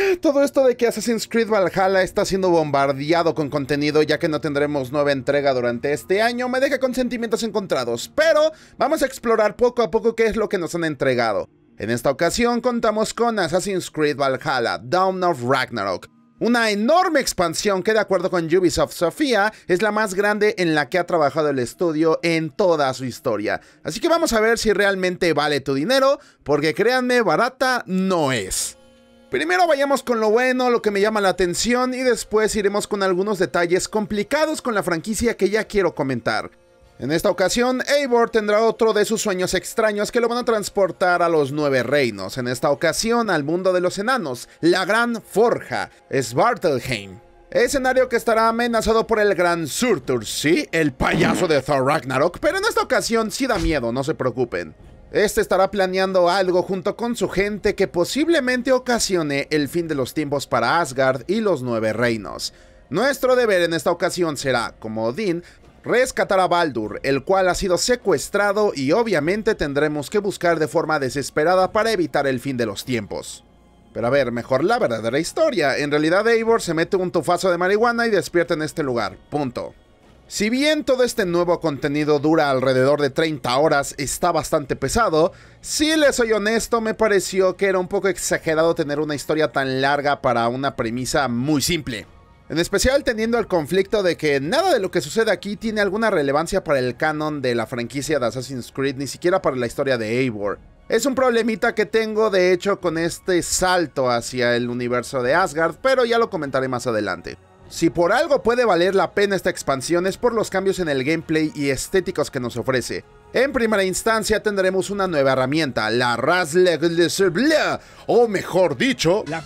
Todo esto de que Assassin's Creed Valhalla está siendo bombardeado con contenido ya que no tendremos nueva entrega durante este año me deja con sentimientos encontrados, pero vamos a explorar poco a poco qué es lo que nos han entregado. En esta ocasión contamos con Assassin's Creed Valhalla, Dawn of Ragnarok, una enorme expansión que de acuerdo con Ubisoft Sofía es la más grande en la que ha trabajado el estudio en toda su historia. Así que vamos a ver si realmente vale tu dinero, porque créanme, barata no es. Primero vayamos con lo bueno, lo que me llama la atención, y después iremos con algunos detalles complicados con la franquicia que ya quiero comentar. En esta ocasión, Eivor tendrá otro de sus sueños extraños que lo van a transportar a los 9 reinos, en esta ocasión al mundo de los enanos, la Gran Forja, Svartalheim. Escenario que estará amenazado por el Gran Surtur, sí, el payaso de Thor Ragnarok, pero en esta ocasión sí da miedo, no se preocupen. Este estará planeando algo junto con su gente que posiblemente ocasione el fin de los tiempos para Asgard y los 9 reinos. Nuestro deber en esta ocasión será, como Odín, rescatar a Baldur, el cual ha sido secuestrado y obviamente tendremos que buscar de forma desesperada para evitar el fin de los tiempos. Pero a ver, mejor la verdadera historia. En realidad Eivor se mete un tufazo de marihuana y despierta en este lugar, punto. Si bien todo este nuevo contenido dura alrededor de 30 horas, está bastante pesado, si les soy honesto me pareció que era un poco exagerado tener una historia tan larga para una premisa muy simple. En especial teniendo el conflicto de que nada de lo que sucede aquí tiene alguna relevancia para el canon de la franquicia de Assassin's Creed, ni siquiera para la historia de Eivor. Es un problemita que tengo de hecho con este salto hacia el universo de Asgard, pero ya lo comentaré más adelante. Si por algo puede valer la pena esta expansión es por los cambios en el gameplay y estéticos que nos ofrece. En primera instancia tendremos una nueva herramienta, la Razlegleserblea, o mejor dicho, la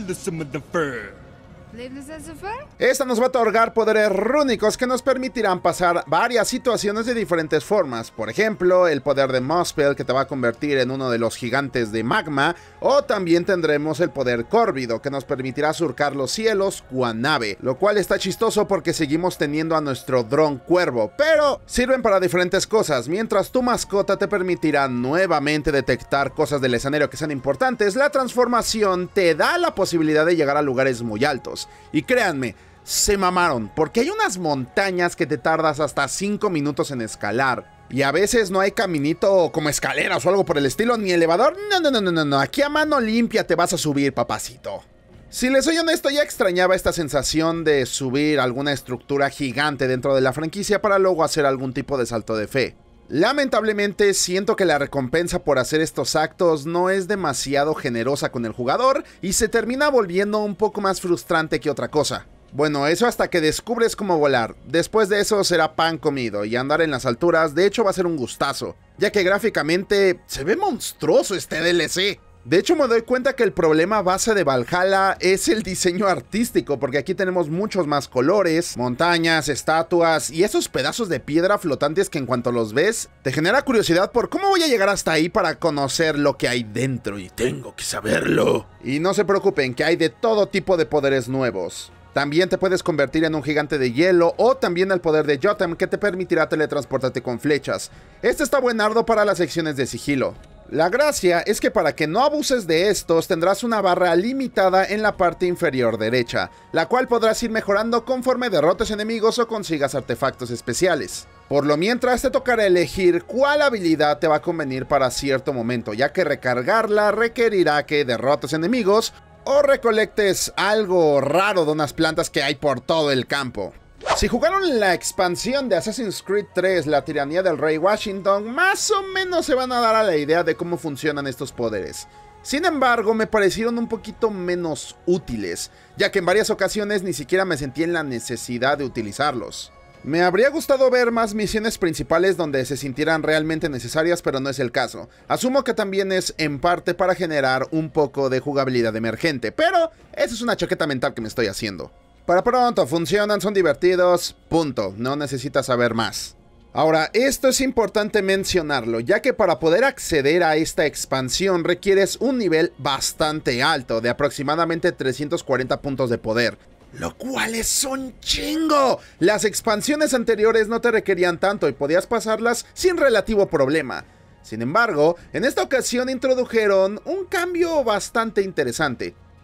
esta nos va a otorgar poderes rúnicos que nos permitirán pasar varias situaciones de diferentes formas. Por ejemplo, el poder de Muspel que te va a convertir en uno de los gigantes de magma. O también tendremos el poder Córvido que nos permitirá surcar los cielos cuan nave. Lo cual está chistoso porque seguimos teniendo a nuestro dron cuervo. Pero sirven para diferentes cosas. Mientras tu mascota te permitirá nuevamente detectar cosas del escenario que sean importantes, la transformación te da la posibilidad de llegar a lugares muy altos. Y créanme, se mamaron, porque hay unas montañas que te tardas hasta 5 minutos en escalar. Y a veces no hay caminito como escaleras o algo por el estilo, ni elevador. No, aquí a mano limpia te vas a subir, papacito. Si les soy honesto, ya extrañaba esta sensación de subir alguna estructura gigante dentro de la franquicia para luego hacer algún tipo de salto de fe. Lamentablemente siento que la recompensa por hacer estos actos no es demasiado generosa con el jugador y se termina volviendo un poco más frustrante que otra cosa. Bueno, eso hasta que descubres cómo volar. Después de eso será pan comido y andar en las alturas de hecho va a ser un gustazo, ya que gráficamente se ve monstruoso este DLC. De hecho me doy cuenta que el problema base de Valhalla es el diseño artístico, porque aquí tenemos muchos más colores, montañas, estatuas y esos pedazos de piedra flotantes que en cuanto los ves, te genera curiosidad por cómo voy a llegar hasta ahí para conocer lo que hay dentro y tengo que saberlo. Y no se preocupen que hay de todo tipo de poderes nuevos. También te puedes convertir en un gigante de hielo o también el poder de Jotun que te permitirá teletransportarte con flechas. Este está buenardo para las secciones de sigilo. La gracia es que para que no abuses de estos tendrás una barra limitada en la parte inferior derecha, la cual podrás ir mejorando conforme derrotes enemigos o consigas artefactos especiales. Por lo mientras te tocará elegir cuál habilidad te va a convenir para cierto momento, ya que recargarla requerirá que derrotes enemigos o recolectes algo raro de unas plantas que hay por todo el campo. Si jugaron la expansión de Assassin's Creed 3, la tiranía del rey Washington, más o menos se van a dar a la idea de cómo funcionan estos poderes. Sin embargo, me parecieron un poquito menos útiles, ya que en varias ocasiones ni siquiera me sentí en la necesidad de utilizarlos. Me habría gustado ver más misiones principales donde se sintieran realmente necesarias, pero no es el caso. Asumo que también es en parte para generar un poco de jugabilidad emergente, pero esa es una chaqueta mental que me estoy haciendo. Para pronto, funcionan, son divertidos, punto, no necesitas saber más. Ahora, esto es importante mencionarlo, ya que para poder acceder a esta expansión requieres un nivel bastante alto, de aproximadamente 340 puntos de poder. Lo cual es un chingo. Las expansiones anteriores no te requerían tanto y podías pasarlas sin relativo problema. Sin embargo, en esta ocasión introdujeron un cambio bastante interesante.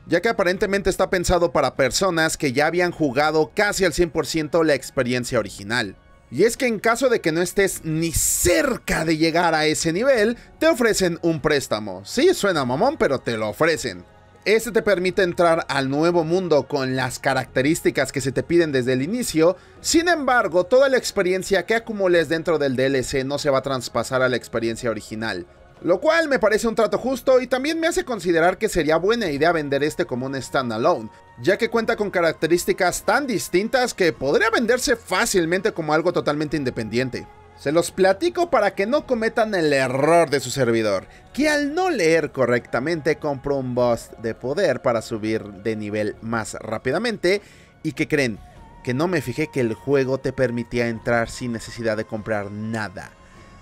ya que aparentemente está pensado para personas que ya habían jugado casi al 100% la experiencia original. Y es que en caso de que no estés ni cerca de llegar a ese nivel, te ofrecen un préstamo. Sí, suena mamón, pero te lo ofrecen. Este te permite entrar al nuevo mundo con las características que se te piden desde el inicio. Sin embargo, toda la experiencia que acumules dentro del DLC no se va a traspasar a la experiencia original, lo cual me parece un trato justo y también me hace considerar que sería buena idea vender este como un standalone, ya que cuenta con características tan distintas que podría venderse fácilmente como algo totalmente independiente. Se los platico para que no cometan el error de su servidor, que al no leer correctamente compró un boost de poder para subir de nivel más rápidamente. ¿Y que creen? Que no me fijé que el juego te permitía entrar sin necesidad de comprar nada.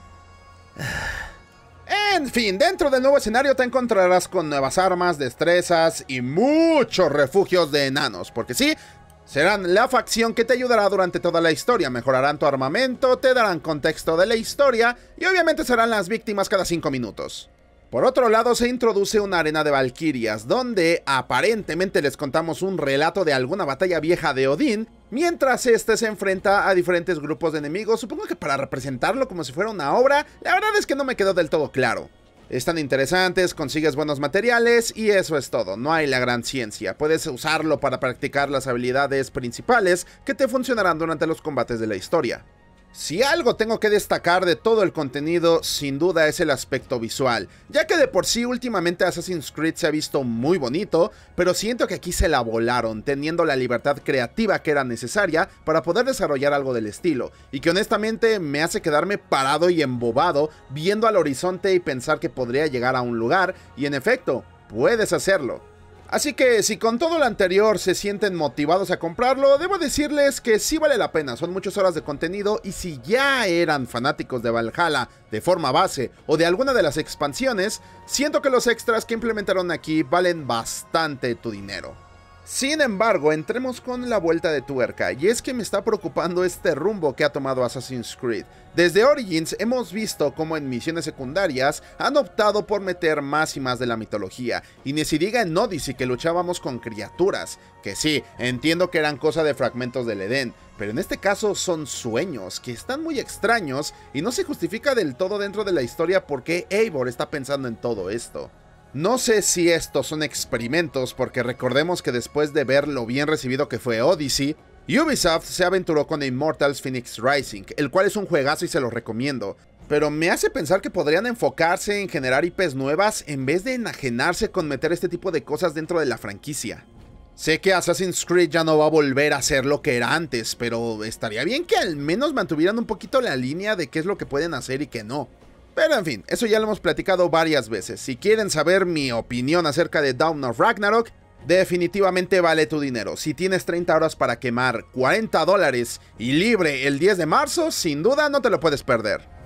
En fin, dentro del nuevo escenario te encontrarás con nuevas armas, destrezas y muchos refugios de enanos, porque sí, serán la facción que te ayudará durante toda la historia, mejorarán tu armamento, te darán contexto de la historia y obviamente serán las víctimas cada 5 minutos. Por otro lado, se introduce una arena de valquirias, donde aparentemente les contamos un relato de alguna batalla vieja de Odín, mientras este se enfrenta a diferentes grupos de enemigos, supongo que para representarlo como si fuera una obra. La verdad es que no me quedó del todo claro. Están interesantes, consigues buenos materiales y eso es todo, no hay la gran ciencia. Puedes usarlo para practicar las habilidades principales que te funcionarán durante los combates de la historia. Si algo tengo que destacar de todo el contenido, sin duda es el aspecto visual, ya que de por sí últimamente Assassin's Creed se ha visto muy bonito, pero siento que aquí se la volaron, teniendo la libertad creativa que era necesaria para poder desarrollar algo del estilo, y que honestamente me hace quedarme parado y embobado viendo al horizonte y pensar que podría llegar a un lugar, y en efecto, puedes hacerlo. Así que si con todo lo anterior se sienten motivados a comprarlo, debo decirles que sí vale la pena, son muchas horas de contenido y si ya eran fanáticos de Valhalla de forma base o de alguna de las expansiones, siento que los extras que implementaron aquí valen bastante tu dinero. Sin embargo, entremos con la vuelta de tuerca, y es que me está preocupando este rumbo que ha tomado Assassin's Creed. Desde Origins hemos visto cómo en misiones secundarias han optado por meter más y más de la mitología, y ni se diga en Odyssey que luchábamos con criaturas, que sí, entiendo que eran cosa de fragmentos del Edén, pero en este caso son sueños, que están muy extraños, y no se justifica del todo dentro de la historia por qué Eivor está pensando en todo esto. No sé si estos son experimentos, porque recordemos que después de ver lo bien recibido que fue Odyssey, Ubisoft se aventuró con Immortals Phoenix Rising, el cual es un juegazo y se lo recomiendo, pero me hace pensar que podrían enfocarse en generar IPs nuevas en vez de enajenarse con meter este tipo de cosas dentro de la franquicia. Sé que Assassin's Creed ya no va a volver a ser lo que era antes, pero estaría bien que al menos mantuvieran un poquito la línea de qué es lo que pueden hacer y qué no. Pero en fin, eso ya lo hemos platicado varias veces. Si quieren saber mi opinión acerca de Dawn of Ragnarok, definitivamente vale tu dinero. Si tienes 30 horas para quemar $40 y libre el 10 de marzo, sin duda no te lo puedes perder.